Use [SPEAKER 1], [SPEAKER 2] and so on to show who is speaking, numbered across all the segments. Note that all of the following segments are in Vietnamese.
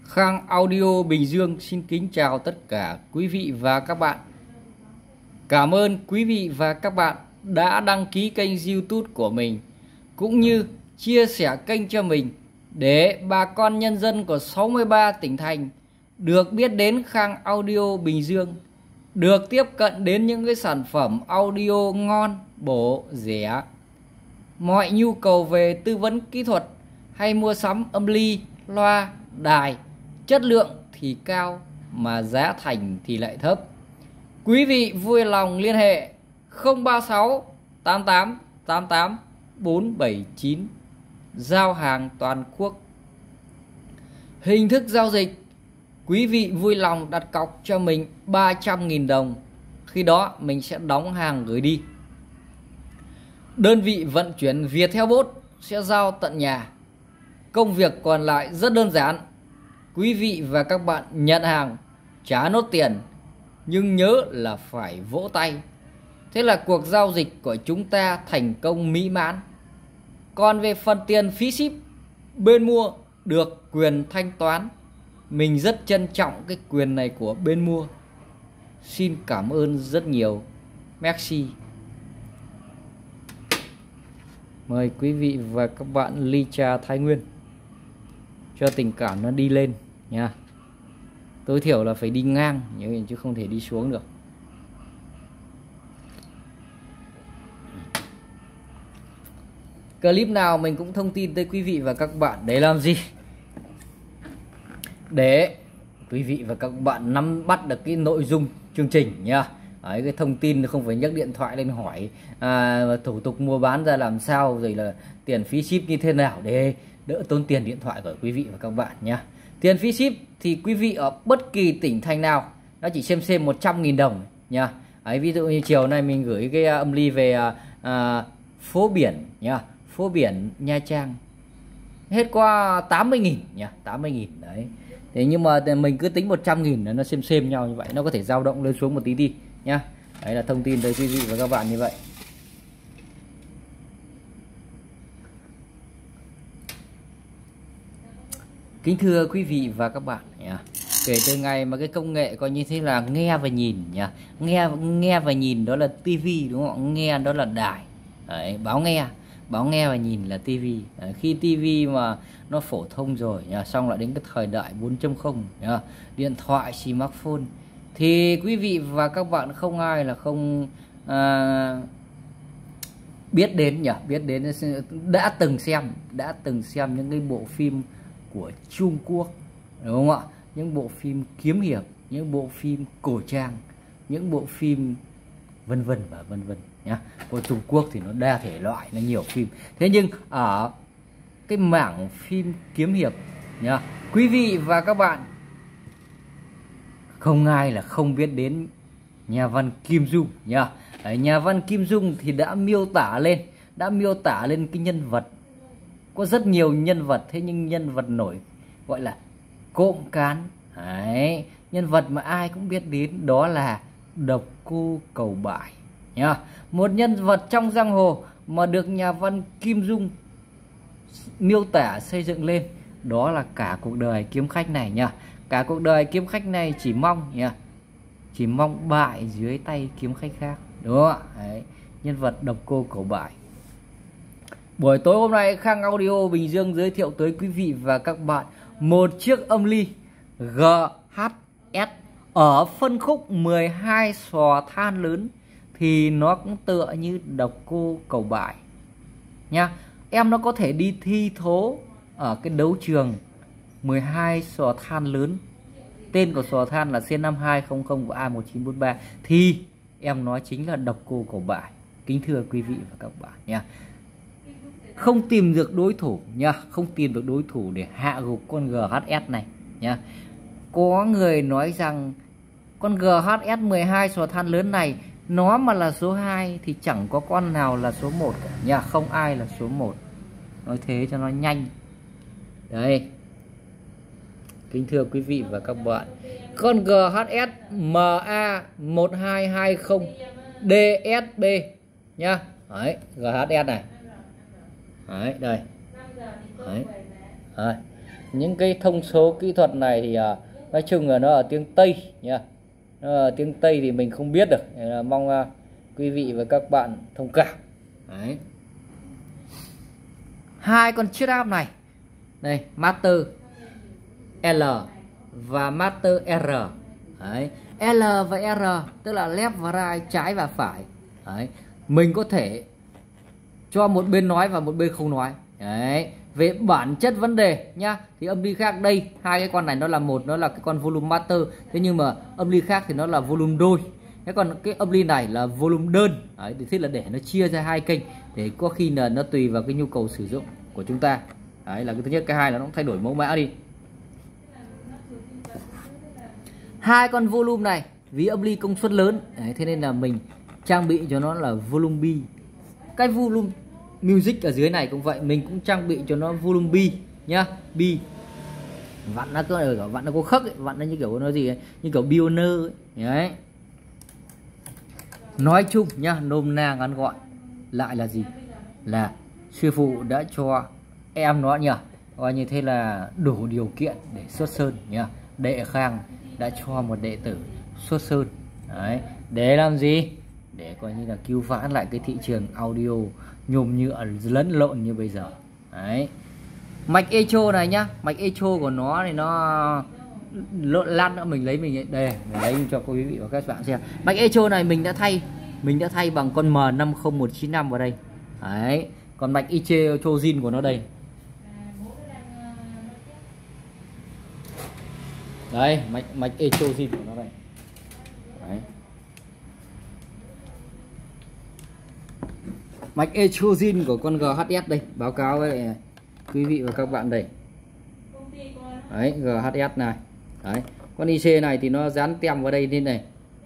[SPEAKER 1] Khang Audio Bình Dương xin kính chào tất cả quý vị và các bạn. Cảm ơn quý vị và các bạn đã đăng ký kênh YouTube của mình cũng như chia sẻ kênh cho mình để bà con nhân dân của 63 tỉnh thành được biết đến Khang Audio Bình Dương, được tiếp cận đến những cái sản phẩm audio ngon, bổ, rẻ. Mọi nhu cầu về tư vấn kỹ thuật hay mua sắm âm ly, loa, đài, chất lượng thì cao mà giá thành thì lại thấp. Quý vị vui lòng liên hệ 036 88 88 479, giao hàng toàn quốc. Hình thức giao dịch: quý vị vui lòng đặt cọc cho mình 300.000 đồng, khi đó mình sẽ đóng hàng gửi đi. Đơn vị vận chuyển Viettelbot sẽ giao tận nhà. Công việc còn lại rất đơn giản. Quý vị và các bạn nhận hàng, trả nốt tiền, nhưng nhớ là phải vỗ tay. Thế là cuộc giao dịch của chúng ta thành công mỹ mãn. Còn về phần tiền phí ship, bên mua được quyền thanh toán. Mình rất trân trọng cái quyền này của bên mua. Xin cảm ơn rất nhiều. Merci. Mời quý vị và các bạn ly trà Thái Nguyên cho tình cảm nó đi lên nha. Tối thiểu là phải đi ngang chứ không thể đi xuống được. Clip nào mình cũng thông tin tới quý vị và các bạn để làm gì? Để quý vị và các bạn nắm bắt được cái nội dung chương trình nha. Đấy, cái thông tin không phải nhấc điện thoại lên hỏi thủ tục mua bán ra làm sao, rồi là tiền phí ship như thế nào để đỡ tốn tiền điện thoại của quý vị và các bạn nhé. Tiền phí ship thì quý vị ở bất kỳ tỉnh thành nào nó chỉ xem 100.000 đồng nha. Đấy, ví dụ như chiều nay mình gửi cái âm ly về phố biển nha, phố biển Nha Trang, hết qua 80.000 nha, 80.000 đấy. Thế nhưng mà mình cứ tính 100.000 nó xem nhau như vậy, nó có thể dao động lên xuống một tí đi nhá. Đấy là thông tin tới quý vị và các bạn như vậy. Kính thưa quý vị và các bạn nhá, kể từ ngày mà cái công nghệ coi như thế là nghe và nhìn nhá, nghe và nhìn đó là tivi đúng không? Nghe đó là đài. Đấy, báo nghe và nhìn là tivi. Khi tivi mà nó phổ thông rồi nhá, xong lại đến cái thời đại 4.0 nhá, điện thoại smartphone, thì quý vị và các bạn không ai là không biết đến nhỉ, biết đến, đã từng xem những cái bộ phim của Trung Quốc đúng không ạ? Những bộ phim kiếm hiệp, những bộ phim cổ trang, những bộ phim vân vân và vân vân nhá. Của Trung Quốc thì nó đa thể loại, nó nhiều phim. Thế nhưng ở cái mảng phim kiếm hiệp nhá, quý vị và các bạn không ai là không biết đến nhà văn Kim Dung nhá. Đấy, nhà văn Kim Dung thì đã miêu tả lên cái nhân vật, có rất nhiều nhân vật, thế nhưng nhân vật nổi gọi là cộm cán. Đấy, nhân vật mà ai cũng biết đến đó là Độc Cô Cầu Bại nhá. Một nhân vật trong giang hồ mà được nhà văn Kim Dung miêu tả xây dựng lên đó là cả cuộc đời kiếm khách này nha. Cả cuộc đời kiếm khách này chỉ mong bại dưới tay kiếm khách khác, đúng không ạ? Đấy, nhân vật Độc Cô Cầu Bại. Buổi tối hôm nay Khang Audio Bình Dương giới thiệu tới quý vị và các bạn một chiếc âm ly GHS ở phân khúc 12 sò than lớn, thì nó cũng tựa như Độc Cô Cầu Bại nha. Em nó có thể đi thi thố ở cái đấu trường 12 sò than lớn. Tên của sò than là C5200 của A1943, thì em nó chính là Độc Cô Cầu Bại. Kính thưa quý vị và các bạn nha, không tìm được đối thủ nha, không tìm được đối thủ để hạ gục con GHS này nha. Có người nói rằng con GHS 12 sò than lớn này nó mà là số 2 thì chẳng có con nào là số 1 cả nha, không ai là số 1. Nói thế cho nó nhanh. Đây, kính thưa quý vị và các bạn, con GHS MA1220 DSB nhá. Đấy, GHS này. Đấy, đây. Đấy. Đấy. những cái thông số kỹ thuật này thì nói chung là nó ở tiếng Tây nha. Tiếng Tây thì mình không biết được, mong quý vị và các bạn thông cảm. Đấy. Hai con chiếc áp này đây, Master L và Master R. Đấy. L và R tức là left và right, trái và phải. Đấy. Mình có thể cho một bên nói và một bên không nói. Đấy. Về bản chất vấn đề nhá, thì âm ly khác đây, hai cái con này nó là một, nó là cái con volume master, thế nhưng mà âm ly khác thì nó là volume đôi. Thế còn cái âm ly này là volume đơn. Đấy, thì thế là để nó chia ra hai kênh, để có khi là nó tùy vào cái nhu cầu sử dụng của chúng ta. Đấy là cái thứ nhất. Cái hai là nó cũng thay đổi mẫu mã đi. Hai con volume này vì âm ly công suất lớn, đấy, thế nên là mình trang bị cho nó là volume B. Cái volume music ở dưới này cũng vậy, mình cũng trang bị cho nó volume B nhá. B vặn nó có vặn nó có khắc ấy, vặn nó như kiểu nó gì ấy, như kiểu pioneer ấy. Đấy. Nói chung nhá, nôm na ngắn gọn lại là gì, là sư phụ đã cho em nó nhỉ, coi như thế là đủ điều kiện để xuất sơn nhá. Đệ Khang đã cho một đệ tử xuất sơn. Đấy, để làm gì, để coi như là cứu vãn lại cái thị trường audio nhôm nhựa lẫn lộn như bây giờ. Đấy, mạch echo này nhá, mạch echo của nó thì nó lát nữa mình lấy đây, mình lấy cho quý vị và các bạn xem. Mạch echo này mình đã thay bằng con M50195 vào đây. Đấy, còn mạch echo zin của nó đây. Đây, mạch echo zin của nó đây. Đấy. Mạch echo zin của con GHS đây, báo cáo với quý vị và các bạn đây. Đấy, GHS này. Đấy, con IC này thì nó dán tem vào đây nên này.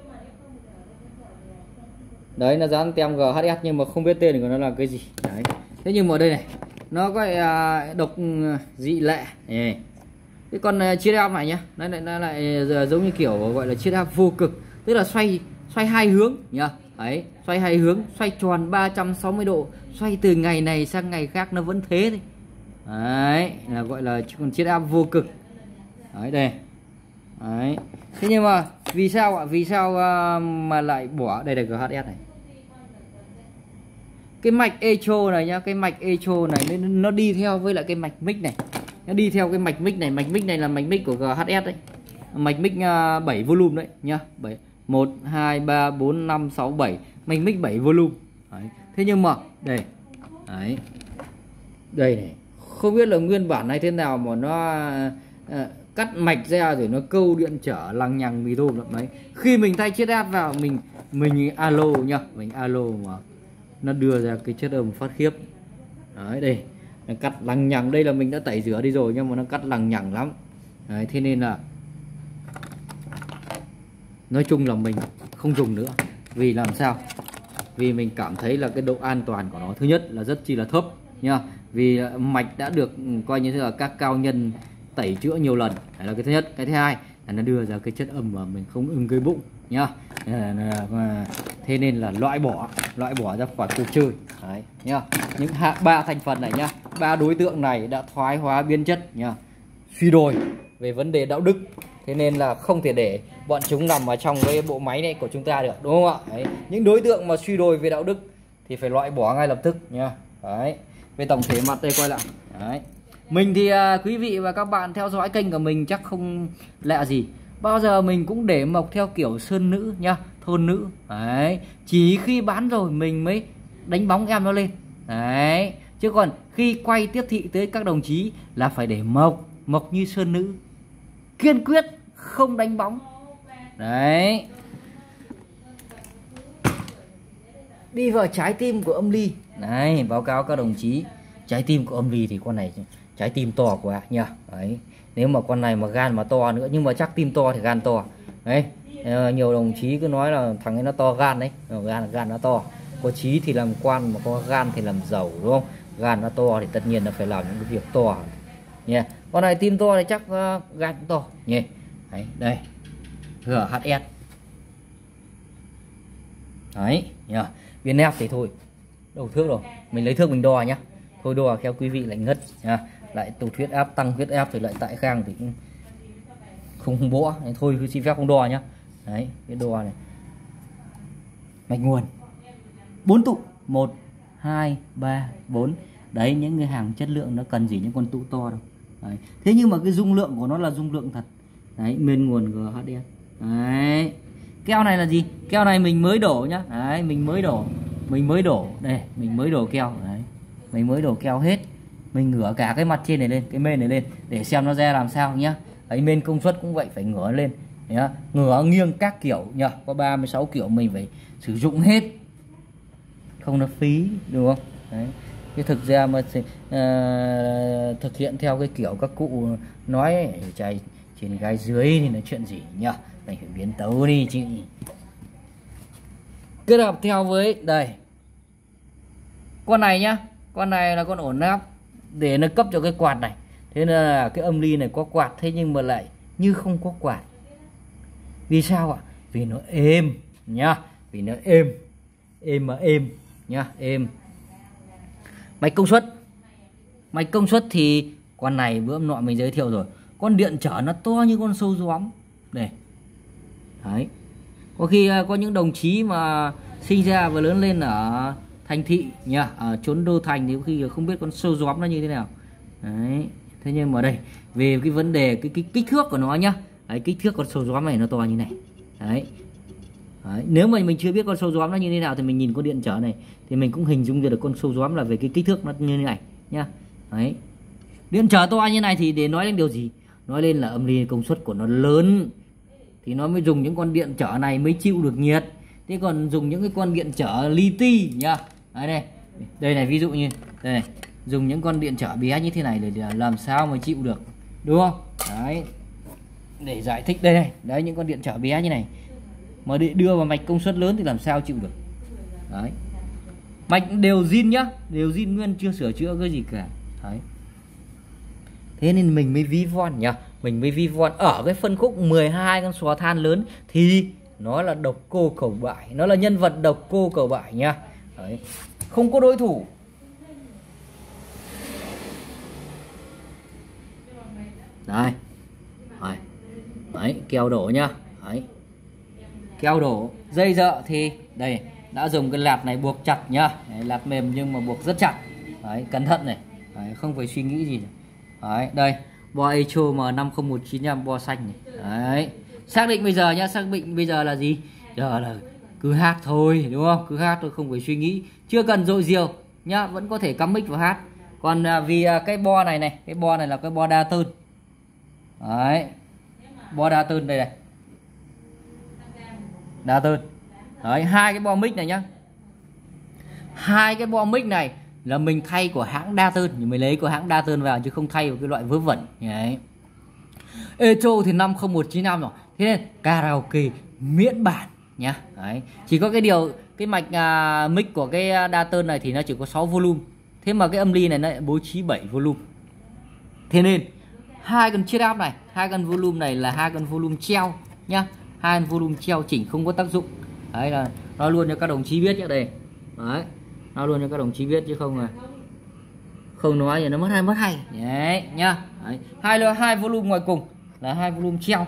[SPEAKER 1] Đấy, nó dán tem GHS nhưng mà không biết tên của nó là cái gì. Đấy. Thế nhưng mà ở đây này, nó có độc dị lệ. Cái con chiếc áp này nhá, nó lại giống như kiểu gọi là chiếc áp vô cực, tức là xoay hai hướng nhá. Đấy, xoay hai hướng, xoay tròn 360 độ, xoay từ ngày này sang ngày khác nó vẫn thế thôi. Đấy, là gọi là con chiếc áp vô cực. Đấy đây. Đấy. Thế nhưng mà vì sao ạ? Vì sao mà lại bỏ đây là GHS này? Cái mạch echo này nhá, cái mạch echo này nó đi theo với lại cái mạch mic này. Nó đi theo cái mạch mic này là mạch mic của GHS đấy. Mạch mic 7 volume đấy nhá. 7 1 2 3 4 5 6 7, mạch mic 7 volume. Đấy. Thế nhưng mà đây. Đấy. Đây này, không biết là nguyên bản này thế nào mà nó cắt mạch ra rồi nó câu điện trở lằng nhằng mì tôm đấy. Khi mình thay chiếc áp vào mình alo nhá, mình alo mà nó đưa ra cái chất âm phát khiếp. Đấy đây, nó cắt lằng nhằng, đây là mình đã tẩy rửa đi rồi nhưng mà nó cắt lằng nhằng lắm. Đấy, thế nên là nói chung là mình không dùng nữa. Vì làm sao? Vì mình cảm thấy là cái độ an toàn của nó thứ nhất là rất chi là thấp nha. Vì mạch đã được coi như là các cao nhân tẩy chữa nhiều lần. Đấy là cái thứ nhất. Cái thứ hai là nó đưa ra cái chất âm mà mình không ưng cái bụng nhá. Thế nên là loại bỏ ra khỏi cuộc chơi. Đấy nhá. Những ba thành phần này nhá, ba đối tượng này đã thoái hóa biến chất nhá, suy đồi về vấn đề đạo đức. Thế nên là không thể để bọn chúng nằm ở trong cái bộ máy này của chúng ta được, đúng không ạ? Đấy. Những đối tượng mà suy đồi về đạo đức thì phải loại bỏ ngay lập tức nha. Đấy. Về tổng thể mặt đây quay lại. Đấy. Mình thì quý vị và các bạn theo dõi kênh của mình chắc không lạ gì. Bao giờ mình cũng để mộc theo kiểu sơn nữ nhá, thôn nữ. Đấy. Chỉ khi bán rồi mình mới đánh bóng em nó lên. Đấy. Chứ còn khi quay tiếp thị tới các đồng chí là phải để mộc như sơn nữ, kiên quyết không đánh bóng. Đấy. Đi vào trái tim của âm ly. Đấy, báo cáo các đồng chí, trái tim của âm ly thì con này trái tim to quá nha. Đấy. Nếu mà con này mà gan mà to nữa, nhưng mà chắc tim to thì gan to. Đấy. Nhiều đồng chí cứ nói là thằng ấy nó to gan đấy, gan nó to. Có chí thì làm quan, mà có gan thì làm giàu, đúng không? Gan nó to thì tất nhiên là phải làm những cái việc to nha. Con này tim to thì chắc gan cũng to nhỉ. Đấy, đây GHS. Đấy nhá. Viên nẹp thì thôi, đầu thước rồi, mình lấy thước mình đo nhá. Thôi đo theo quý vị lại ngất nha. lại tụt huyết áp, tăng huyết áp thì lại tại khang thì cũng không bõ. Thôi cứ xin phép không đo nhá. Đấy, cái đo này. Mạch nguồn 4 tụ, 1 2 3 4. Đấy, những cái hàng chất lượng nó cần gì những con tụ to đâu. Đấy. Thế nhưng mà cái dung lượng của nó là dung lượng thật. Đấy, main nguồn GHS. Đấy. Keo này là gì? Keo này mình mới đổ nhá. Đấy, mình mới đổ. Đây, mình mới đổ keo. Đấy. Mình mới đổ keo hết. Mình ngửa cả cái mặt trên này lên, cái main này lên để xem nó ra làm sao nhá. Đấy, main công suất cũng vậy, phải ngửa lên nhá. Ngửa nghiêng các kiểu nhá. Có 36 kiểu mình phải sử dụng hết. Không nó phí, đúng không? Đấy. Cái thực ra mà thực hiện theo cái kiểu các cụ nói trai trên gái dưới thì nói chuyện gì nhá. Mình phải biến tấu đi chị. Kết hợp theo với đây con này nhá, con này là con ổn áp để nó cấp cho cái quạt này. Thế nên là cái âm ly này có quạt, thế nhưng mà lại như không có quạt. Vì sao ạ? Vì nó êm nhá, vì nó êm mà êm nhá, êm. Mạch công suất thì con này bữa hôm nọ mình giới thiệu rồi, con điện trở nó to như con sâu gióm đây. Đấy, có khi có những đồng chí mà sinh ra và lớn lên ở thành thị nhá, ở chốn đô thành thì có khi không biết con sâu gióm nó như thế nào. Đấy, thế nhưng mà đây về cái vấn đề cái kích thước của nó nhá. Đấy, kích thước con sâu gióm này nó to như này. Đấy. Đấy, nếu mà mình chưa biết con sâu gióm nó như thế nào thì mình nhìn con điện trở này thì mình cũng hình dung được con sâu gióm là về cái kích thước nó như thế này nhá. Đấy, điện trở to như này thì để nói đến điều gì? Nói lên là âm ly công suất của nó lớn thì nó mới dùng những con điện trở này mới chịu được nhiệt. Thế còn dùng những cái con điện trở li ti nhá. Đấy đây này, ví dụ như đây này, dùng những con điện trở bé như thế này để làm sao mà chịu được, đúng không? Đấy, để giải thích đây này, đấy những con điện trở bé như này mà để đưa vào mạch công suất lớn thì làm sao chịu được. Đấy, mạch đều zin nhá, đều zin nguyên, chưa sửa chữa cái gì cả. Đấy, thế nên mình mới ví von nhá, mình mới ví von ở cái phân khúc 12 con xóa than lớn thì nó là độc cô cầu bại, nó là nhân vật độc cô cầu bại nhá. Đấy, không có đối thủ. Đây. Đấy, keo đổ nhá. Đấy, keo đổ. Dây dợ thì đây đã dùng cái lạt này buộc chặt nhá. Đấy, lạt mềm nhưng mà buộc rất chặt. Đấy, cẩn thận này. Đấy, không phải suy nghĩ gì. Đấy, đây bo Echo M50195 bo xanh này. Đấy, xác định bây giờ nhá, xác định bây giờ là gì? Giờ là cứ hát thôi, đúng không? Cứ hát thôi, không phải suy nghĩ, chưa cần dội diều nhá, vẫn có thể cắm mic và hát. Còn vì cái bo này cái bo này là cái bo đa tơn. Đấy, bo đa tơn đây này, đa tơn. Đấy, hai cái bo mic này nhá, hai cái bo mic này là mình thay của hãng đa tơn, nhưng mình lấy của hãng đa tơn vào chứ không thay vào cái loại vớ vẩn. Đấy, Echo thì 50195 rồi, thế nên karaoke miễn bản nhá. Đấy, chỉ có cái điều cái mạch mic của cái đa tơn này thì nó chỉ có 6 volume, thế mà cái âm ly này nó lại bố trí 7 volume. Thế nên hai con chiết áp này, hai con volume này là hai con volume treo nhá, hai con volume treo chỉnh không có tác dụng. Đấy là nói luôn cho các đồng chí biết nhá. Đây đấy, nói luôn cho các đồng chí biết chứ không là không nói thì nó mất hay đấy nhá. Đấy, hai volume ngoài cùng là hai volume treo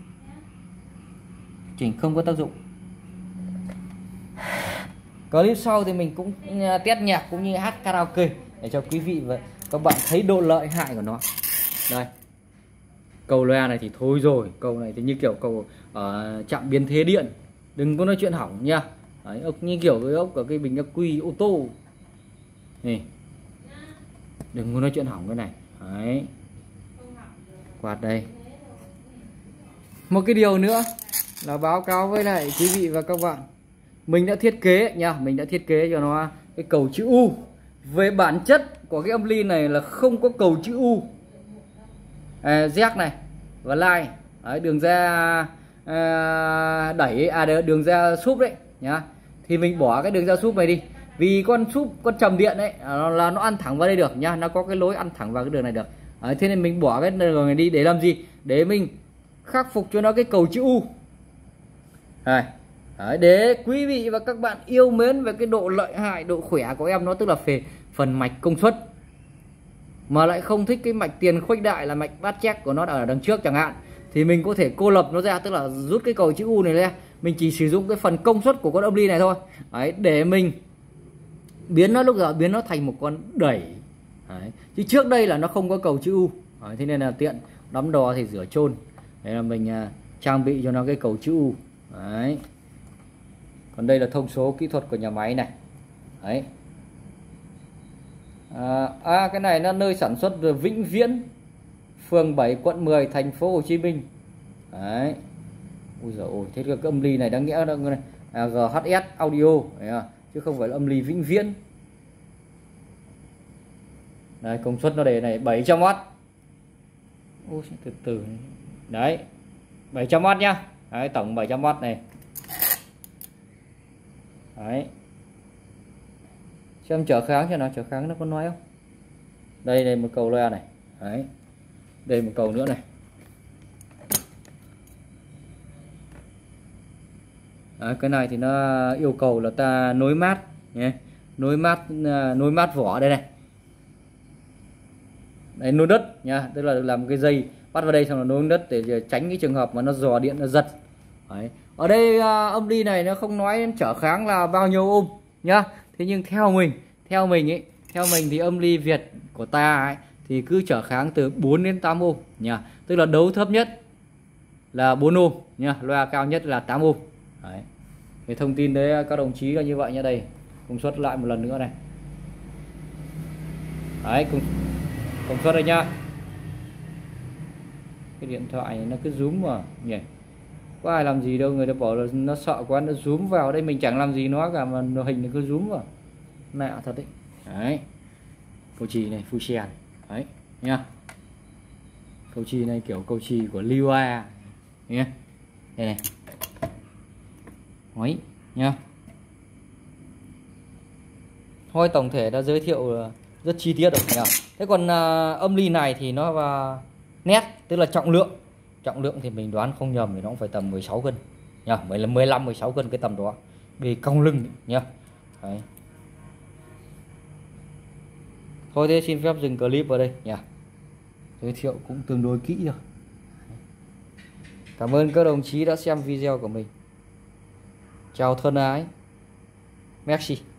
[SPEAKER 1] chỉnh không có tác dụng. Clip sau thì mình cũng test nhạc cũng như hát karaoke để cho quý vị và các bạn thấy độ lợi hại của nó. Đây, cầu loa này thì thôi rồi, cầu này thì như kiểu cầu ở trạm biến thế điện, đừng có nói chuyện hỏng nha. Đấy, ốc như kiểu cái ốc ở cái bình ắc quy ô tô này, đừng có nói chuyện hỏng cái này. Đấy, quạt đây. Một cái điều nữa là báo cáo với lại quý vị và các bạn, mình đã thiết kế nha, mình đã thiết kế cho nó cái cầu chữ U. Về bản chất của cái âm ly này là không có cầu chữ U, jack này và line. Đấy, đường ra đẩy đường ra súp đấy nhá, thì mình bỏ cái đường ra súp này đi, vì con súp con trầm điện đấy là nó ăn thẳng vào đây được nhá, nó có cái lối ăn thẳng vào cái đường này được. Đấy, thế nên mình bỏ cái đường này đi để làm gì? Để mình khắc phục cho nó cái cầu chữ U. Đấy, để quý vị và các bạn yêu mến về cái độ lợi hại, độ khỏe của em nó, tức là về phần mạch công suất. mà lại không thích cái mạch tiền khuếch đại là mạch bát check của nó ở đằng trước chẳng hạn, thì mình có thể cô lập nó ra, tức là rút cái cầu chữ U này ra, mình chỉ sử dụng cái phần công suất của con âm ly này thôi. Đấy, để mình biến nó, lúc giờ biến nó thành một con đẩy. Đấy, chứ trước đây là nó không có cầu chữ U. Đấy, thế nên là tiện đắm đò thì rửa chôn. Đây là mình trang bị cho nó cái cầu chữ U. Đấy. Còn đây là thông số kỹ thuật của nhà máy này. Đấy. Cái này là nơi sản xuất Vĩnh Viễn, phường 7 quận 10 thành phố Hồ Chí Minh. Đấy. Ui giời ơi, thế cái âm ly này đáng nghĩa là GHS audio chứ không phải là âm ly Vĩnh Viễn. Đây, công suất nó để này 700W. Ui, từ từ. Đấy. 700W nhá. Đấy, tổng 700W này. Đấy. Xem trở kháng cho nó, trở kháng nó có nói không? Đây này, một cầu loa này. Đấy. Đây một cầu nữa này. Đấy, cái này thì nó yêu cầu là ta nối mát nhé. Nối mát vỏ đây này. Đấy, nối đất nha, tức là làm cái dây bắt vào đây xong là nối đất để tránh cái trường hợp mà nó dò điện nó giật. Đấy. Ở đây âm ly này nó không nói đến trở kháng là bao nhiêu ohm nhá. Thế nhưng theo mình thì âm ly Việt của ta ấy, thì cứ trở kháng từ 4 đến 8 ohm nha. Tức là đấu thấp nhất là 4 ohm nha, loa cao nhất là 8 ohm. Đấy. Cái thông tin đấy các đồng chí là như vậy nha. Đây, công suất lại một lần nữa này. Đấy, công suất đây nhá. Cái điện thoại này nó cứ rúm mà nhỉ. Có ai làm gì đâu, người ta bảo là nó sợ quá nó rúm vào đây, mình chẳng làm gì nó cả mà nó hình nó cứ rúm vào. Lạ thật đấy. Đấy. Cầu chì này Fujian. Đấy nha. Cầu chì này kiểu cầu chì của Liwa nhé. Đây này. Đấy nha. Thôi tổng thể đã giới thiệu rất chi tiết rồi nhỉ. Thế còn âm ly này thì nó nét, tức là trọng lượng thì mình đoán không nhầm thì nó cũng phải tầm 16 cân nhá, 15 16 cân cái tầm đó, bề cong lưng nhá. Đấy. Thôi thế xin phép dừng clip ở đây nhỉ. Giới thiệu cũng tương đối kỹ rồi. Cảm ơn các đồng chí đã xem video của mình. Chào thân ái. Merci.